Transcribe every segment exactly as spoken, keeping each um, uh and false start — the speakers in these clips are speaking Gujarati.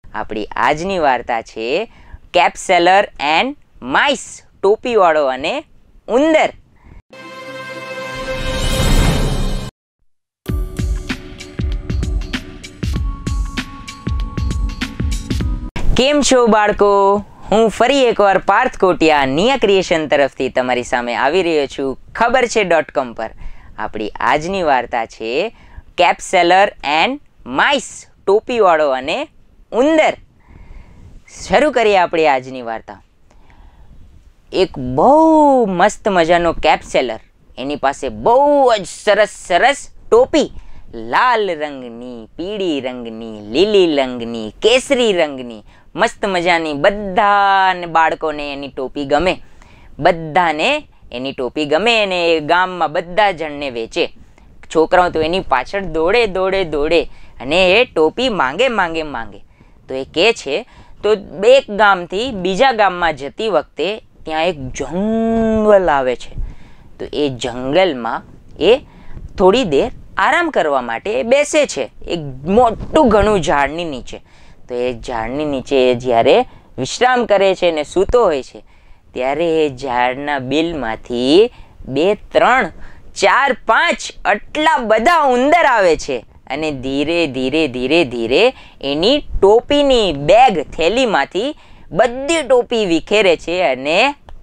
આપણી આજની વાર્તા છે કેપ સેલર એન્ડ માઇસ, ટોપીવાળો અને ઉંદર. કેમ છો બાળકો? હું ફરી એકવાર પાર્થ કોટિયા નિયા ક્રિએશન તરફથી તમારી સામે આવી રહ્યો છું ખબરછે ડોટ કોમ પર. આપણી આજની વાર્તા છે કેપ સેલર એન્ડ માઇસ, ટોપીવાળો અને ઉંદર. શરૂ કરીએ આપણી આજની વાર્તા. એક બહુ મસ્ત મજાનો કેપ સેલર, એની પાસે બહુ જ સરસ સરસ ટોપી, લાલ રંગની, પીળી રંગની, લીલી રંગની, કેસરી રંગની, મસ્ત મજાની. બધાને બાળકોને એની ટોપી ગમે, બધાને એની ટોપી ગમે અને એ ગામમાં બધા જણને વેચે. છોકરાઓ તો એની પાછળ દોડે દોડે દોડે અને એ ટોપી માંગે માંગે માંગે. તો એ કહે છે તો બે ગામથી બીજા ગામમાં જતી વખતે ત્યાં એક જંગલ આવે છે. તો એ જંગલમાં એ થોડી દેર આરામ કરવા માટે એ બેસે છે એક મોટું ઘણું ઝાડની નીચે. તો એ ઝાડની નીચે એ જ્યારે વિશ્રામ કરે છે ને સૂતો હોય છે ત્યારે એ ઝાડના બિલમાંથી બે ત્રણ ચાર પાંચ આટલા બધા ઉંદર આવે છે અને ધીરે ધીરે ધીરે ધીરે એની ટોપીની બેગ થેલીમાંથી બધી ટોપી વિખેરે છે અને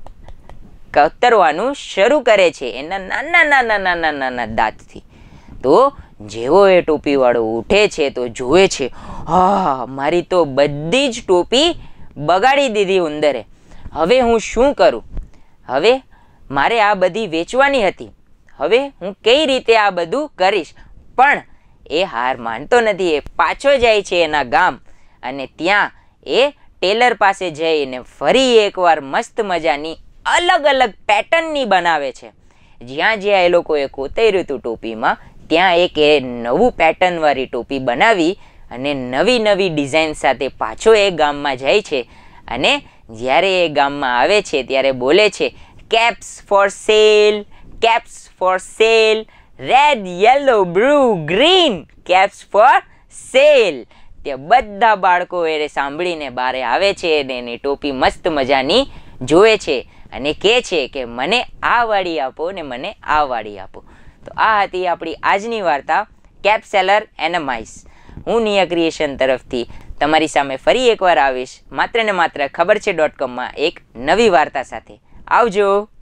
કતરવાનું શરૂ કરે છે એના નાના નાના નાના નાના દાંતથી. તો જેવો એ ટોપીવાળો ઉઠે છે તો જુએ છે, હા, મારી તો બધી જ ટોપી બગાડી દીધી ઉંદરે. હવે હું શું કરું? હવે મારે આ બધી વેચવાની હતી. હવે હું કઈ રીતે આ બધું કરીશ? પણ એ હાર માનતો નથી. એ પાછો જાય છે એના ગામ અને ત્યાં એ ટેલર પાસે જઈને ફરી એકવાર મસ્ત મજાની અલગ અલગ પેટર્નની બનાવે છે. જ્યાં જ્યાં એ લોકોએ કોતર્યું હતું ટોપીમાં ત્યાં એક એ નવું પેટર્નવાળી ટોપી બનાવી અને નવી નવી ડિઝાઇન સાથે પાછો એ ગામમાં જાય છે. અને જ્યારે એ ગામમાં આવે છે ત્યારે બોલે છે, caps for sale, caps for sale, red, yellow, blue, green, caps for sale. તે બધા બાળકો એ સાંભળીને બારે આવે છે અને એની ટોપી મસ્ત મજાની જોવે છે અને કહે છે કે મને આ વાળી આપો ને મને આ વાળી આપો. તો આ હતી આપણી આજની વાર્તા કેપ સેલર એન્ડ માઇસ. હું નિયા ક્રિએશન તરફથી તમારી સામે ફરી એકવાર આવીશ માત્ર ને માત્ર ખબર છે ડોટ કોમમાં એક નવી વાર્તા સાથે. આવજો.